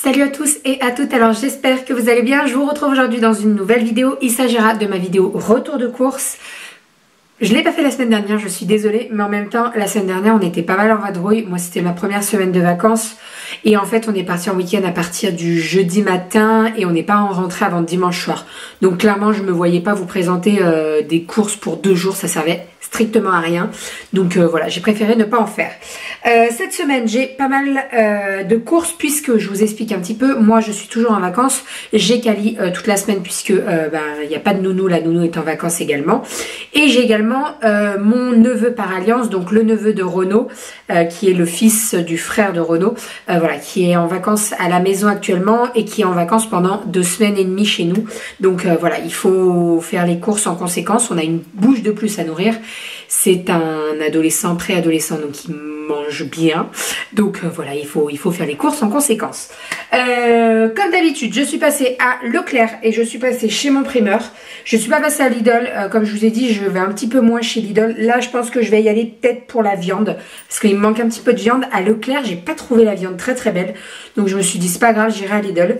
Salut à tous et à toutes, alors j'espère que vous allez bien. Je vous retrouve aujourd'hui dans une nouvelle vidéo. Il s'agira de ma vidéo retour de course. Je ne l'ai pas fait la semaine dernière, je suis désolée, mais en même temps, la semaine dernière, on était pas mal en vadrouille. Moi, c'était ma première semaine de vacances. Et en fait, on est parti en week-end à partir du jeudi matin et on n'est pas rentré avant dimanche soir. Donc clairement, je ne me voyais pas vous présenter des courses pour 2 jours, ça servait strictement à rien. Donc voilà, j'ai préféré ne pas en faire. Cette semaine, j'ai pas mal de courses puisque je vous explique un petit peu. Moi, je suis toujours en vacances. J'ai Cali toute la semaine puisque il n'y a pas de nounou. La nounou est en vacances également. Et j'ai également mon neveu par alliance, donc le neveu de Renaud, qui est le fils du frère de Renaud, voilà, qui est en vacances à la maison actuellement et qui est en vacances pendant 2 semaines et demie chez nous. Donc voilà, il faut faire les courses en conséquence. On a une bouche de plus à nourrir. C'est un adolescent, préadolescent, donc il mange bien. Donc voilà, il faut faire les courses en conséquence. Comme d'habitude, je suis passée à Leclerc et je suis passée chez mon primeur. Je suis pas passée à Lidl. Comme je vous ai dit, je vais un petit peu moins chez Lidl. Là, je pense que je vais y aller peut-être pour la viande. Parce qu'il me manque un petit peu de viande. À Leclerc, j'ai pas trouvé la viande très très belle. Donc je me suis dit, c'est pas grave, j'irai à Lidl.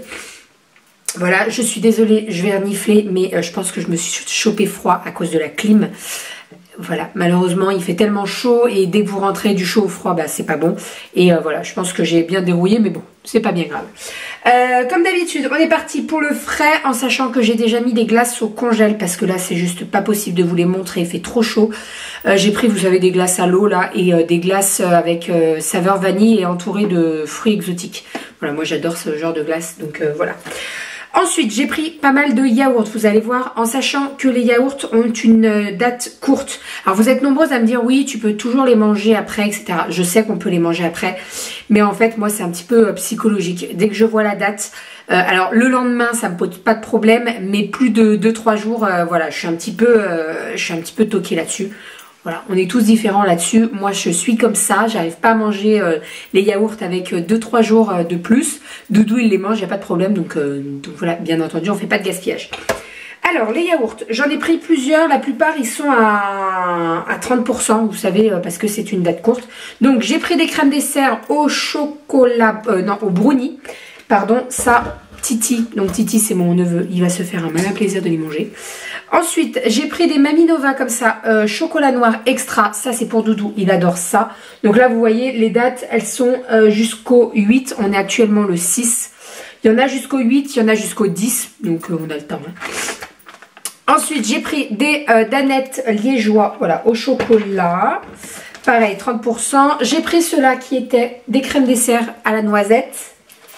Voilà, je suis désolée, je vais renifler. Mais je pense que je me suis chopé froid à cause de la clim. Voilà, malheureusement il fait tellement chaud et dès que vous rentrez du chaud au froid, bah c'est pas bon. Et voilà, je pense que j'ai bien dérouillé, mais bon, c'est pas bien grave. Comme d'habitude, on est parti pour le frais en sachant que j'ai déjà mis des glaces au congèle parce que là c'est juste pas possible de vous les montrer, il fait trop chaud. J'ai pris, vous savez, des glaces à l'eau là et des glaces avec saveur vanille et entourées de fruits exotiques. Voilà, moi j'adore ce genre de glace, donc voilà. Ensuite, j'ai pris pas mal de yaourts, vous allez voir, en sachant que les yaourts ont une date courte. Alors, vous êtes nombreuses à me dire, oui, tu peux toujours les manger après, etc. Je sais qu'on peut les manger après, mais en fait, moi, c'est un petit peu psychologique. Dès que je vois la date, alors le lendemain, ça me pose pas de problème, mais plus de 2-3 jours, voilà, je suis un petit peu toquée là-dessus. Voilà, on est tous différents là-dessus. Moi, je suis comme ça. J'arrive pas à manger les yaourts avec 2-3 jours de plus. Doudou, il les mange, il n'y a pas de problème. Donc voilà, bien entendu, on fait pas de gaspillage. Alors, les yaourts, j'en ai pris plusieurs. La plupart, ils sont à 30%, vous savez, parce que c'est une date courte. Donc, j'ai pris des crèmes dessert au chocolat, non, au brownie. Pardon, ça, Titi. Donc, Titi, c'est mon neveu. Il va se faire un malin plaisir de les manger. Ensuite, j'ai pris des Maminova comme ça, chocolat noir extra. Ça, c'est pour Doudou. Il adore ça. Donc là, vous voyez, les dates, elles sont jusqu'au 8. On est actuellement le 6. Il y en a jusqu'au 8, il y en a jusqu'au 10. Donc, on a le temps. Hein. Ensuite, j'ai pris des danettes liégeois, voilà, au chocolat. Pareil, 30%. J'ai pris ceux-là qui étaient des crèmes dessert à la noisette.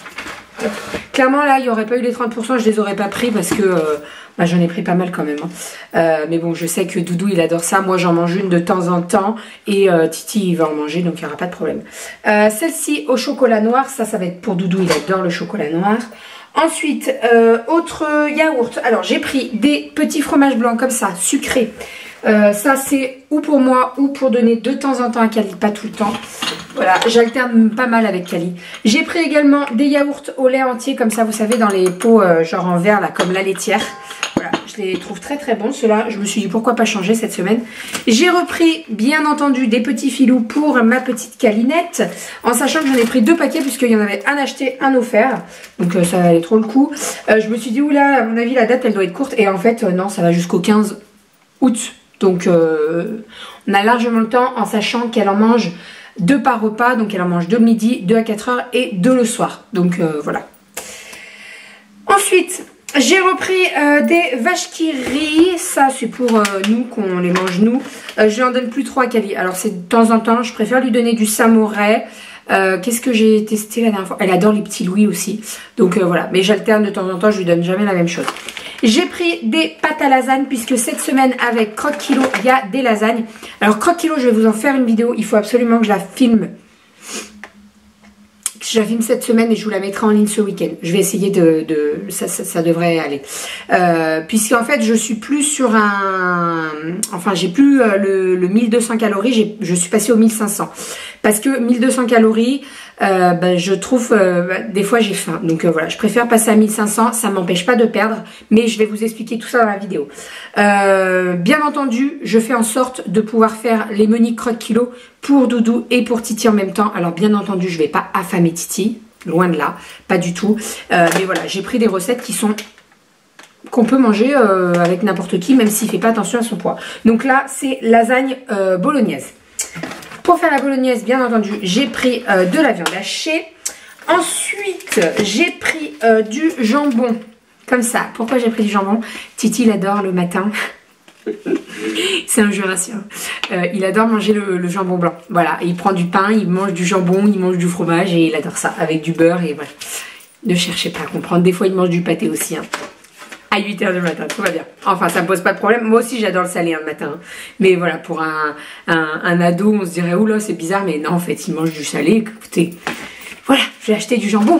Clairement, là, il n'y aurait pas eu les 30%, je les aurais pas pris parce que j'en ai pris pas mal quand même. Hein. Mais bon, je sais que Doudou, il adore ça. Moi, j'en mange une de temps en temps. Et Titi, il va en manger, donc il n'y aura pas de problème. Celle-ci au chocolat noir, ça va être pour Doudou. Il adore le chocolat noir. Ensuite, autre yaourt. Alors, j'ai pris des petits fromages blancs comme ça, sucrés. Ça, c'est ou pour moi ou pour donner de temps en temps à Cali, pas tout le temps. Voilà, j'alterne pas mal avec Cali. J'ai pris également des yaourts au lait entier, comme ça, vous savez, dans les pots genre en verre, là, comme la laitière. Voilà, je les trouve très très bons. Ceux-là, je me suis dit pourquoi pas changer cette semaine. J'ai repris, bien entendu, des petits filous pour ma petite Calinette, en sachant que j'en ai pris 2 paquets, puisqu'il y en avait un acheté, un offert. Donc ça valait trop le coup. Je me suis dit, oula, à mon avis, la date, elle doit être courte. Et en fait, non, ça va jusqu'au 15 août. Donc on a largement le temps, en sachant qu'elle en mange 2 par repas, donc elle en mange 2 le midi, 2 à 4 heures et 2 le soir. Donc voilà. Ensuite, j'ai repris des vaches qui rient. Ça, c'est pour nous, qu'on les mange nous. Je lui en donne plus 3 à Cali. Alors, c'est de temps en temps, je préfère lui donner du samouraï. Qu'est-ce que j'ai testé la dernière fois? Elle adore les petits Louis aussi. Donc voilà, mais j'alterne de temps en temps, je lui donne jamais la même chose. J'ai pris des pâtes à lasagne puisque cette semaine avec Croque Kilo, il y a des lasagnes. Alors Croque Kilo, je vais vous en faire une vidéo. Il faut absolument que je la filme. Je la filme cette semaine et je vous la mettrai en ligne ce week-end. Je vais essayer ça devrait aller. Puisqu'en fait, je suis plus sur un... Enfin, j'ai plus le 1200 calories. Je suis passée au 1500. Parce que 1200 calories... je trouve des fois j'ai faim, donc voilà, je préfère passer à 1500, ça m'empêche pas de perdre, mais je vais vous expliquer tout ça dans la vidéo. Bien entendu, je fais en sorte de pouvoir faire les menus Croque Kilo pour Doudou et pour Titi en même temps. Alors bien entendu, je vais pas affamer Titi, loin de là, pas du tout. Mais voilà, j'ai pris des recettes qu'on peut manger avec n'importe qui, même s'il ne fait pas attention à son poids. Donc là, c'est lasagne bolognaise. Pour faire la bolognaise, bien entendu, j'ai pris de la viande hachée. Ensuite, j'ai pris du jambon, comme ça. Pourquoi j'ai pris du jambon? Titi, il adore le matin. C'est un jurassien. Il adore manger le jambon blanc. Voilà, il prend du pain, il mange du jambon, il mange du fromage et il adore ça, avec du beurre et voilà. Ne cherchez pas à comprendre, des fois il mange du pâté aussi. Hein. À 8 h du matin, tout va bien. Enfin, ça me pose pas de problème. Moi aussi, j'adore le salé le matin. Mais voilà, pour un ado, on se dirait, oula, c'est bizarre. Mais non, en fait, il mange du salé. Écoutez, voilà, j'ai acheté du jambon.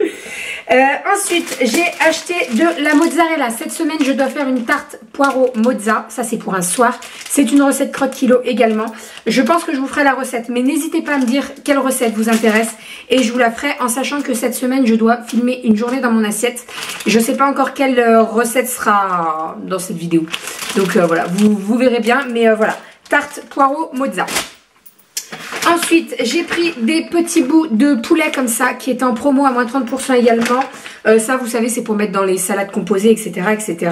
Ensuite, j'ai acheté de la mozzarella. Cette semaine, je dois faire une tarte poireau mozza. Ça, c'est pour un soir. C'est une recette croque kilo également. Je pense que je vous ferai la recette. Mais n'hésitez pas à me dire quelle recette vous intéresse. Et je vous la ferai en sachant que cette semaine, je dois filmer une journée dans mon assiette. Je ne sais pas encore quelle recette sera dans cette vidéo. Donc voilà, vous verrez bien. Mais voilà, tarte poireau mozza. Ensuite, j'ai pris des petits bouts de poulet comme ça, qui est en promo à moins 30% également. Ça, vous savez, c'est pour mettre dans les salades composées, etc. etc.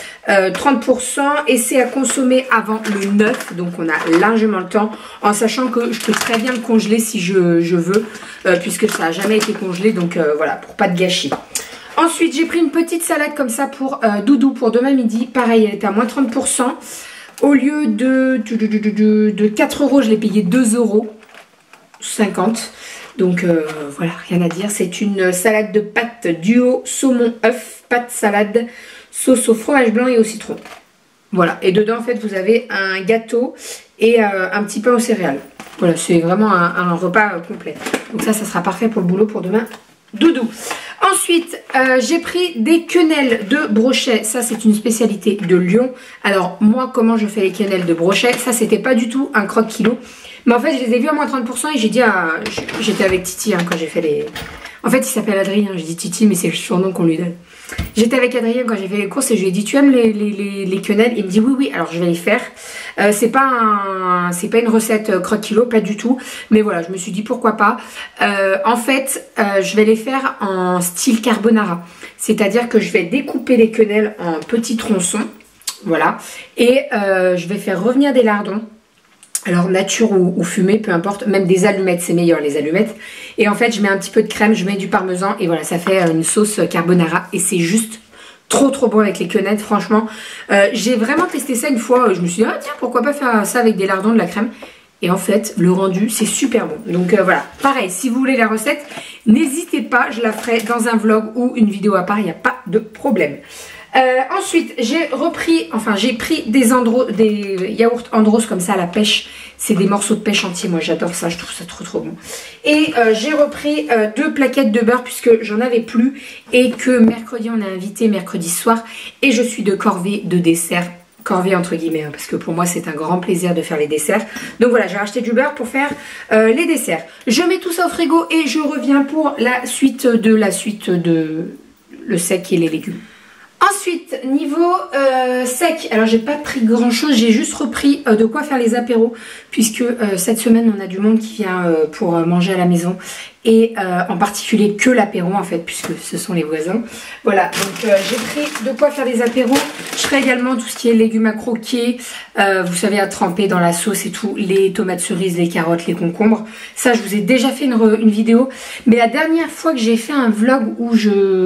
30% et c'est à consommer avant le 9. Donc, on a largement le temps, en sachant que je peux très bien le congeler si je veux, puisque ça n'a jamais été congelé. Donc, voilà, pour pas de gâchis. Ensuite, j'ai pris une petite salade comme ça pour Doudou pour demain midi. Pareil, elle était à moins 30%. Au lieu de 4 €, je l'ai payé 2,50 €. Donc voilà, rien à dire. C'est une salade de pâtes duo saumon œuf, pâte salade, sauce au fromage blanc et au citron. Voilà, et dedans en fait vous avez un gâteau et un petit pain aux céréales. Voilà, c'est vraiment un repas complet. Donc ça sera parfait pour le boulot pour demain. Doudou. Ensuite, j'ai pris des quenelles de brochet. Ça, c'est une spécialité de Lyon. Alors, moi, comment je fais les quenelles de brochet? Ça, c'était pas du tout un croque kilo. Mais en fait, je les ai vus à moins 30% et j'ai dit à... J'étais avec Titi quand j'ai fait les... En fait, il s'appelle Adrien. Je dis Titi, mais c'est le surnom qu'on lui donne. J'étais avec Adrien quand j'ai fait les courses et je lui ai dit, tu aimes les quenelles? Il me dit oui, oui, alors je vais les faire. C'est pas une recette croque kilo, pas du tout. Mais voilà, je me suis dit pourquoi pas. En fait, je vais les faire en style carbonara. C'est-à-dire que je vais découper les quenelles en petits tronçons. Voilà. Et je vais faire revenir des lardons. Alors nature ou fumée, peu importe, même des allumettes, c'est meilleur les allumettes. Et en fait, je mets un petit peu de crème, je mets du parmesan et voilà, ça fait une sauce carbonara et c'est juste trop bon avec les quenelles, franchement. J'ai vraiment testé ça une fois, je me suis dit, ah tiens, pourquoi pas faire ça avec des lardons, de la crème. Et en fait, le rendu, c'est super bon. Donc voilà, pareil, si vous voulez la recette, n'hésitez pas, je la ferai dans un vlog ou une vidéo à part, il n'y a pas de problème. Ensuite, j'ai pris des yaourts Andros comme ça à la pêche. C'est des morceaux de pêche entiers. Moi, j'adore ça. Je trouve ça trop bon. Et j'ai repris 2 plaquettes de beurre puisque j'en avais plus et que mercredi, on a invité mercredi soir. Et je suis de corvée de dessert. Corvée entre guillemets, hein, parce que pour moi, c'est un grand plaisir de faire les desserts. Donc voilà, j'ai racheté du beurre pour faire les desserts. Je mets tout ça au frigo et je reviens pour la suite de le sec et les légumes. Ensuite, niveau sec, alors j'ai pas pris grand chose, j'ai juste repris de quoi faire les apéros puisque cette semaine on a du monde qui vient pour manger à la maison et en particulier que l'apéro en fait puisque ce sont les voisins. Voilà, donc j'ai pris de quoi faire les apéros. Je ferai également tout ce qui est légumes à croquer, vous savez à tremper dans la sauce et tout, les tomates cerises, les carottes, les concombres. Ça je vous ai déjà fait une vidéo, mais la dernière fois que j'ai fait un vlog où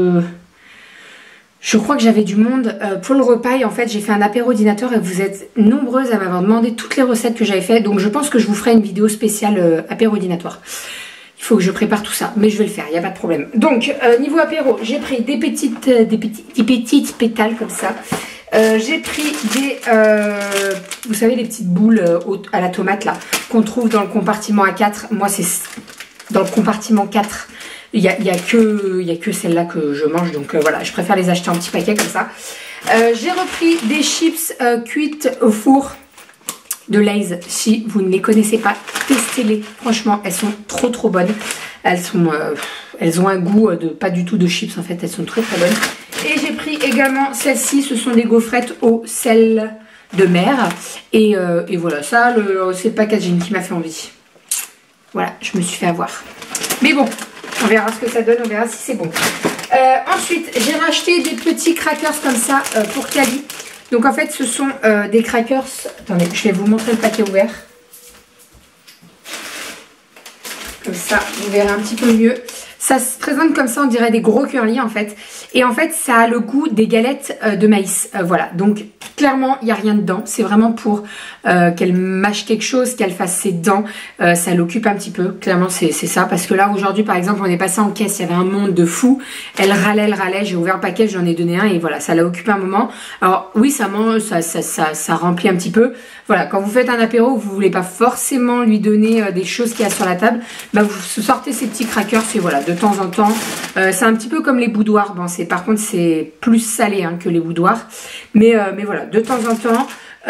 je crois que j'avais du monde pour le repas et en fait j'ai fait un apéro dînateur et vous êtes nombreuses à m'avoir demandé toutes les recettes que j'avais fait. Donc je pense que je vous ferai une vidéo spéciale apéro dînatoire. Il faut que je prépare tout ça, mais je vais le faire, il n'y a pas de problème. Donc niveau apéro, j'ai pris des petites pétales comme ça. J'ai pris vous savez les petites boules à la tomate là qu'on trouve dans le compartiment A4. Moi c'est dans le compartiment 4. Il y a que celle-là que je mange, donc voilà, je préfère les acheter en petits paquets comme ça. J'ai repris des chips cuites au four de Lay's. Si vous ne les connaissez pas, testez-les. Franchement, elles sont trop bonnes. Elles ont un goût pas du tout de chips en fait, elles sont très bonnes. Et j'ai pris également celles-ci, ce sont des gaufrettes au sel de mer. Et voilà, ça, c'est le packaging qui m'a fait envie. Voilà, je me suis fait avoir. Mais bon, On verra ce que ça donne, on verra si c'est bon. Ensuite, j'ai racheté des petits crackers comme ça pour Cali. Donc en fait, ce sont des crackers. Attendez, je vais vous montrer le paquet ouvert. Comme ça, vous verrez un petit peu mieux. Ça se présente comme ça, on dirait des gros curly en fait. Et en fait, ça a le goût des galettes de maïs. Voilà, donc clairement, il n'y a rien dedans. C'est vraiment pour qu'elle mâche quelque chose, qu'elle fasse ses dents. Ça l'occupe un petit peu. Clairement, c'est ça. Parce que là, aujourd'hui, par exemple, on est passé en caisse. Il y avait un monde de fou. Elle râlait. J'ai ouvert le paquet, j'en ai donné un. Et voilà, ça l'a occupé un moment. Alors oui, ça mange, ça remplit un petit peu. Voilà, quand vous faites un apéro, vous voulez pas forcément lui donner des choses qu'il y a sur la table. Bah, vous sortez ces petits crackers. Et voilà, de temps en temps. C'est un petit peu comme les boudoirs. Bon, par contre, c'est plus salé hein, que les boudoirs. Mais voilà, de temps en temps,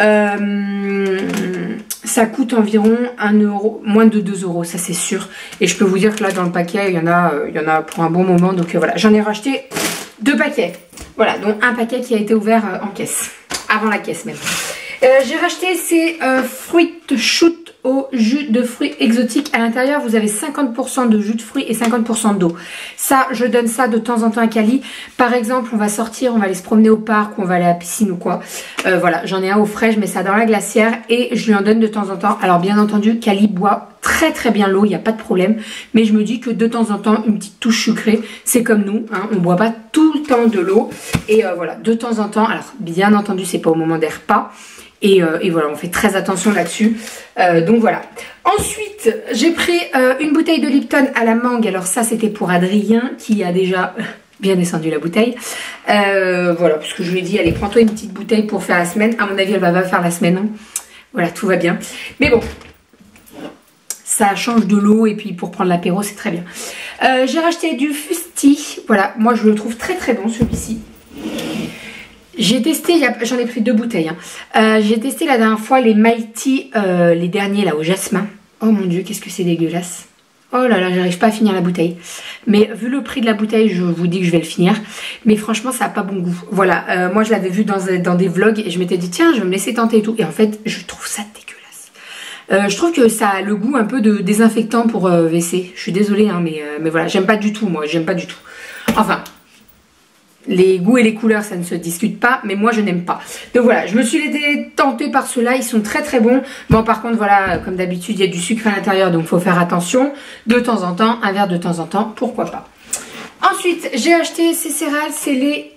ça coûte environ 1 euro, moins de 2 euros, ça c'est sûr. Et je peux vous dire que là, dans le paquet, il y en a pour un bon moment. Donc voilà, j'en ai racheté 2 paquets. Voilà, donc un paquet qui a été ouvert en caisse, avant la caisse même. J'ai racheté ces fruit shoot au jus de fruits exotiques. À l'intérieur, vous avez 50% de jus de fruits et 50% d'eau. Ça, je donne ça de temps en temps à Cali. Par exemple, on va sortir, on va aller se promener au parc ou on va aller à la piscine ou quoi. Voilà, j'en ai un au frais, je mets ça dans la glacière et je lui en donne de temps en temps. Alors bien entendu, Cali boit très bien l'eau, il n'y a pas de problème. Mais je me dis que de temps en temps, une petite touche sucrée, c'est comme nous. Hein, on ne boit pas tout le temps de l'eau. Et voilà, de temps en temps, alors bien entendu, c'est pas au moment des repas. Et voilà, on fait très attention là-dessus. Donc voilà. Ensuite, j'ai pris une bouteille de Lipton à la mangue. Alors ça, c'était pour Adrien qui a déjà bien descendu la bouteille. Voilà, parce que je lui ai dit, allez, prends-toi une petite bouteille pour faire la semaine. À mon avis, elle va pas faire la semaine. Hein. Voilà, tout va bien. Mais bon, ça change de l'eau et puis pour prendre l'apéro, c'est très bien. J'ai racheté du Fusti. Voilà, moi je le trouve très bon celui-ci. J'ai testé, j'en ai pris 2 bouteilles. Hein. J'ai testé la dernière fois les Mighty, les derniers là au jasmin. Oh mon dieu, qu'est-ce que c'est dégueulasse. Oh là là, j'arrive pas à finir la bouteille. Mais vu le prix de la bouteille, je vous dis que je vais le finir. Mais franchement, ça n'a pas bon goût. Voilà, moi je l'avais vu dans des vlogs et je m'étais dit tiens, je vais me laisser tenter et tout. Et en fait, je trouve ça dégueulasse. Je trouve que ça a le goût un peu de désinfectant pour WC. Je suis désolée, hein, mais voilà, j'aime pas du tout moi, j'aime pas du tout. Enfin... Les goûts et les couleurs, ça ne se discute pas, mais moi je n'aime pas. Donc voilà, je me suis laissée tenter par ceux-là, ils sont très bons. Bon, par contre, voilà, comme d'habitude, il y a du sucre à l'intérieur, donc il faut faire attention. De temps en temps, un verre de temps en temps, pourquoi pas. Ensuite, j'ai acheté ces céréales, c'est les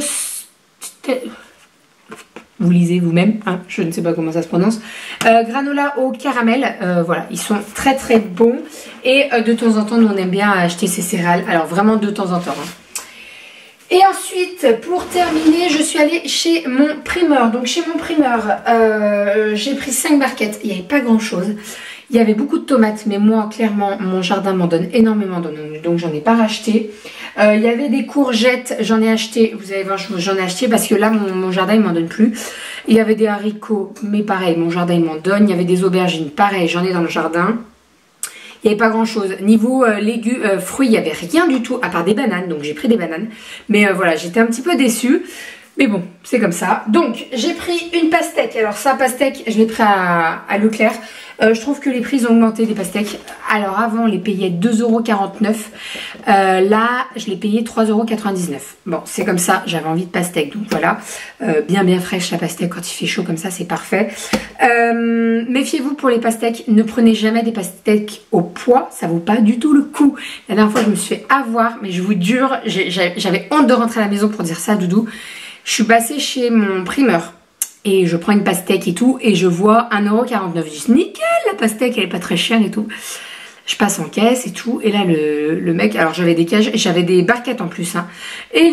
vous lisez vous-même, hein, je ne sais pas comment ça se prononce. Granola au caramel, voilà, ils sont très bons. Et de temps en temps, nous on aime bien acheter ces céréales, alors vraiment de temps en temps. Hein. Et ensuite, pour terminer, je suis allée chez mon primeur. Donc chez mon primeur, j'ai pris 5 barquettes. Il n'y avait pas grand chose. Il y avait beaucoup de tomates, mais moi, clairement, mon jardin m'en donne énormément. Donc j'en ai pas racheté. Il y avait des courgettes, j'en ai acheté. Vous allez voir, j'en ai acheté parce que là, mon jardin, il m'en donne plus. Il y avait des haricots, mais pareil, mon jardin, il m'en donne. Il y avait des aubergines, pareil, j'en ai dans le jardin. Il n'y avait pas grand chose. Niveau légumes, fruits, il n'y avait rien du tout, à part des bananes. Donc j'ai pris des bananes. Mais voilà, j'étais un petit peu déçue. Mais bon, c'est comme ça. Donc j'ai pris une pastèque. Alors ça, pastèque, je l'ai pris à Leclerc. Je trouve que les prix ont augmenté des pastèques. Alors avant, on les payait 2,49 €. Là, je les payais 3,99 €. Bon, c'est comme ça. J'avais envie de pastèque. Donc voilà, bien fraîche la pastèque quand il fait chaud comme ça, c'est parfait. Méfiez-vous pour les pastèques. Ne prenez jamais des pastèques au poids. Ça vaut pas du tout le coup. La dernière fois, je me suis fait avoir. Mais je vous jure, j'avais honte de rentrer à la maison pour dire ça, Doudou. Je suis passée chez mon primeur. Et je prends une pastèque et tout, et je vois 1,49 €. Je dis, nickel, la pastèque, elle est pas très chère et tout. Je passe en caisse et tout, et là, le mec, alors j'avais des cages, j'avais des barquettes en plus, hein. Et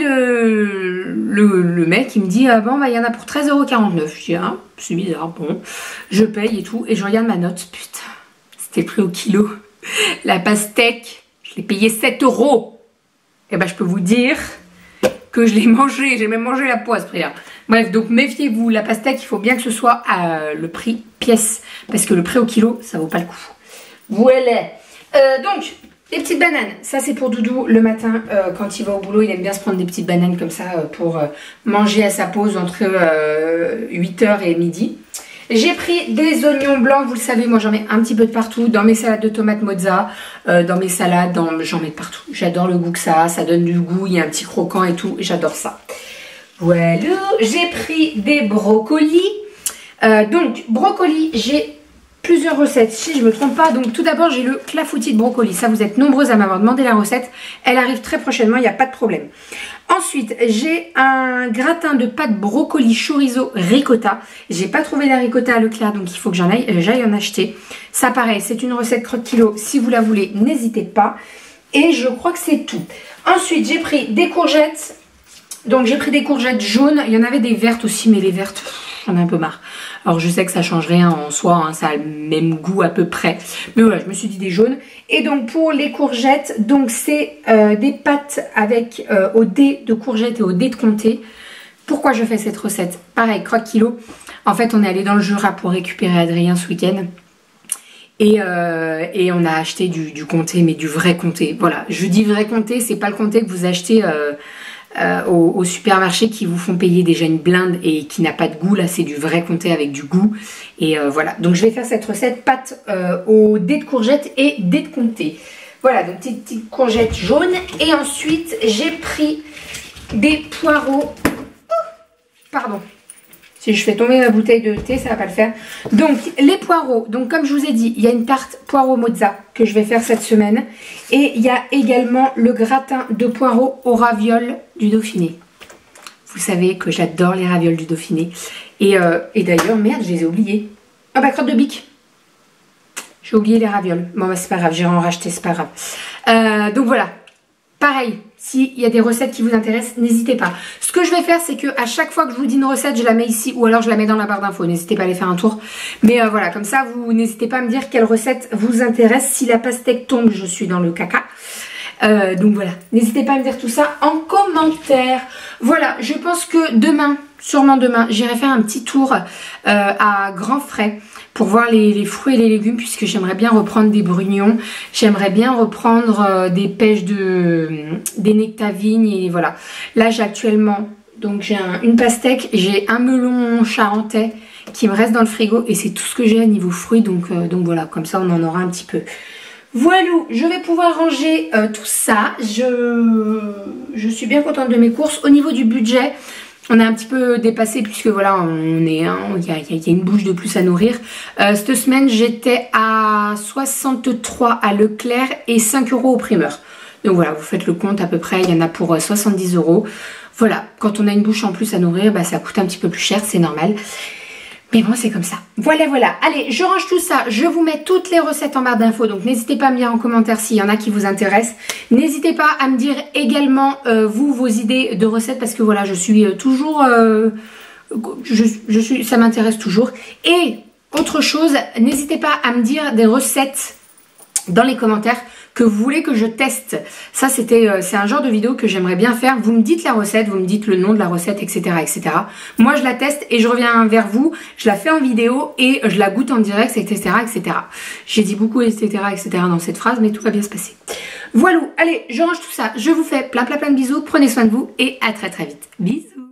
le mec, il me dit, bon, bah, il y en a pour 13,49 €. Je dis, ah, c'est bizarre, bon. Je paye et tout, et je regarde ma note, putain, c'était pris au kilo. La pastèque, je l'ai payé 7 €. Et ben, je peux vous dire que je l'ai mangé, j'ai même mangé la peau à ce prix-là. Bref, donc méfiez-vous, la pastèque, il faut bien que ce soit à le prix pièce, parce que le prix au kilo, ça vaut pas le coup. Voilà. Donc, les petites bananes, ça c'est pour Doudou le matin, quand il va au boulot, il aime bien se prendre des petites bananes comme ça pour manger à sa pause entre 8 h et midi. J'ai pris des oignons blancs, vous le savez, moi j'en mets un petit peu de partout, dans mes salades de tomates mozza, dans mes salades, j'en mets de partout. J'adore le goût que ça donne du goût, il y a un petit croquant et tout, j'adore ça. Voilà, j'ai pris des brocolis. Donc, brocoli, j'ai plusieurs recettes, si je ne me trompe pas. Donc, tout d'abord, j'ai le clafoutis de brocoli. Ça, vous êtes nombreuses à m'avoir demandé la recette. Elle arrive très prochainement, il n'y a pas de problème. Ensuite, j'ai un gratin de pâte brocoli chorizo ricotta. J'ai pas trouvé la ricotta à Leclerc, donc il faut que j'aille en acheter. Ça, pareil, c'est une recette croque-kilo. Si vous la voulez, n'hésitez pas. Et je crois que c'est tout. Ensuite, j'ai pris des courgettes. Donc, j'ai pris des courgettes jaunes. Il y en avait des vertes aussi, mais les vertes, j'en ai un peu marre. Alors je sais que ça change rien en soi, hein, ça a le même goût à peu près. Mais voilà, je me suis dit des jaunes. Et donc pour les courgettes, donc c'est des pâtes avec au dé de courgettes et au dé de comté. Pourquoi je fais cette recette? Pareil, croque-kilo. En fait, on est allé dans le Jura pour récupérer Adrien ce week-end. Et on a acheté du comté, mais du vrai comté. Voilà, je dis vrai comté, c'est pas le comté que vous achetez au supermarché qui vous font payer déjà une blinde et qui n'a pas de goût. Là, c'est du vrai comté avec du goût. Et voilà, donc je vais faire cette recette pâte au dés de courgettes et dés de comté. Voilà, donc petites courgettes jaunes. Et ensuite, j'ai pris des poireaux. Pardon. Si je fais tomber ma bouteille de thé, ça va pas le faire. Donc, les poireaux. Donc, comme je vous ai dit, il y a une tarte poireau mozza que je vais faire cette semaine. Et il y a également le gratin de poireaux aux ravioles du Dauphiné. Vous savez que j'adore les ravioles du Dauphiné. Et d'ailleurs, merde, je les ai oubliés. Ah bah, crotte de bique. J'ai oublié les ravioles. Bon, bah, c'est pas grave, j'irai en racheter, c'est pas grave. Donc, voilà. Pareil, s'il y a des recettes qui vous intéressent, n'hésitez pas. Ce que je vais faire, c'est que à chaque fois que je vous dis une recette, je la mets ici ou alors je la mets dans la barre d'infos. N'hésitez pas à aller faire un tour. Mais voilà, comme ça, vous n'hésitez pas à me dire quelle recette vous intéresse. Si la pastèque tombe, je suis dans le caca. Donc voilà, n'hésitez pas à me dire tout ça en commentaire. Voilà, je pense que demain, sûrement demain, j'irai faire un petit tour à Grand Frais pour voir les fruits et les légumes, puisque j'aimerais bien reprendre des brugnons, j'aimerais bien reprendre des pêches des nectavignes et voilà. Là j'ai actuellement, donc j'ai une pastèque, j'ai un melon charentais qui me reste dans le frigo et c'est tout ce que j'ai à niveau fruits, donc voilà, comme ça on en aura un petit peu. Voilà, je vais pouvoir ranger tout ça, je suis bien contente de mes courses. Au niveau du budget, on a un petit peu dépassé puisque voilà, il y a une bouche de plus à nourrir. Cette semaine, j'étais à 63 à Leclerc et 5 € au primeur. Donc voilà, vous faites le compte à peu près, il y en a pour 70 €. Voilà, quand on a une bouche en plus à nourrir, bah, ça coûte un petit peu plus cher, c'est normal. Mais bon, c'est comme ça. Voilà, voilà. Allez, je range tout ça. Je vous mets toutes les recettes en barre d'infos. Donc, n'hésitez pas à me dire en commentaire s'il y en a qui vous intéressent. N'hésitez pas à me dire également, vous, vos idées de recettes. Parce que voilà, je suis toujours... ça m'intéresse toujours. Et, autre chose, n'hésitez pas à me dire des recettes dans les commentaires que vous voulez que je teste. Ça, c'est un genre de vidéo que j'aimerais bien faire. Vous me dites la recette, vous me dites le nom de la recette, etc., etc. Moi, je la teste et je reviens vers vous. Je la fais en vidéo et je la goûte en direct, etc., etc. J'ai dit beaucoup, etc., etc. dans cette phrase, mais tout va bien se passer. Voilà. Allez, je range tout ça. Je vous fais plein de bisous. Prenez soin de vous et à très vite. Bisous.